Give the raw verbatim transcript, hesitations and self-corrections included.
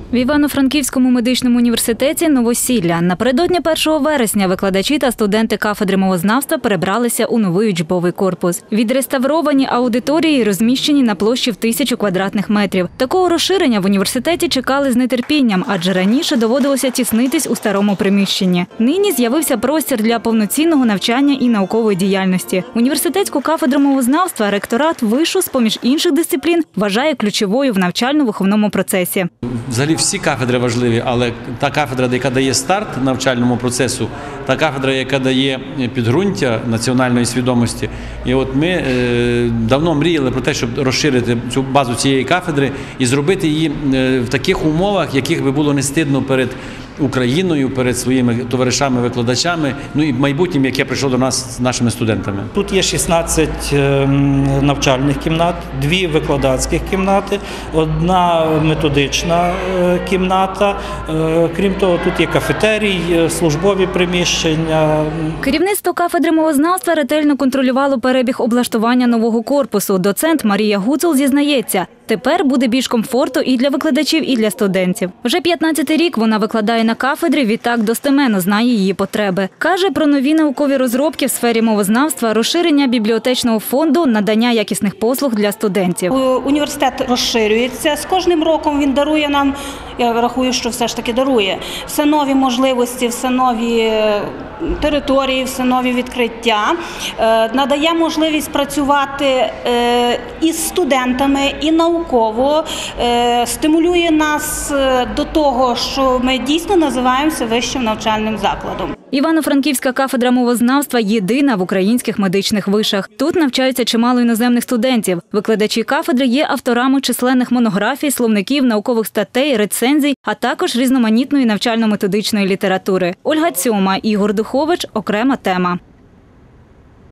В Івано-Франківському медичному університеті новосілля. Напередодні першого вересня викладачі та студенти кафедри мовознавства перебралися у новий учбовий корпус. Відреставровані аудиторії розміщені на площі в тисячу квадратних метрів. Такого розширення в університеті чекали з нетерпінням, адже раніше доводилося тіснитись у старому приміщенні. Нині з'явився простір для повноцінного навчання і наукової діяльності. Університетську кафедру мовознавства ректорат вишу, з-поміж інших дисциплін, вважає ключовою в навчально-виховному процесі. Взагалі всі кафедри важливі, але та кафедра, яка дає старт навчальному процесу, та кафедра, яка дає підґрунтя національної свідомості. І от ми е, давно мріяли про те, щоб розширити цю базу цієї кафедри і зробити її в таких умовах, яких би було не стидно перед Україною, перед своїми товаришами-викладачами, ну і майбутнім, яке прийшло до нас з нашими студентами. Тут є шістнадцять навчальних кімнат, дві викладацьких кімнати, одна методична кімната. Крім того, тут є кафетерій, службові приміщення. Керівництво кафедри мовознавства ретельно контролювало перебіг облаштування нового корпусу. Доцент Марія Гуцул зізнається, тепер буде більш комфорту і для викладачів, і для студентів. Вже п'ятнадцятий рік вона викладає на кафедрі, відтак достеменно знає її потреби. Каже про нові наукові розробки в сфері мовознавства, розширення бібліотечного фонду, надання якісних послуг для студентів. Університет розширюється. З кожним роком він дарує нам, я рахую, що все ж таки дарує, все нові можливості, все нові території, все нові відкриття. Надає можливість працювати із студентами, і науково, стимулює нас до того, що ми дійсно називаємося вищим навчальним закладом. Івано-Франківська кафедра мовознавства – єдина в українських медичних вишах. Тут навчаються чимало іноземних студентів. Викладачі кафедри є авторами численних монографій, словників, наукових статей, рецензій, а також різноманітної навчально-методичної літератури. Ольга Цьома, Ігор Духович – окрема тема.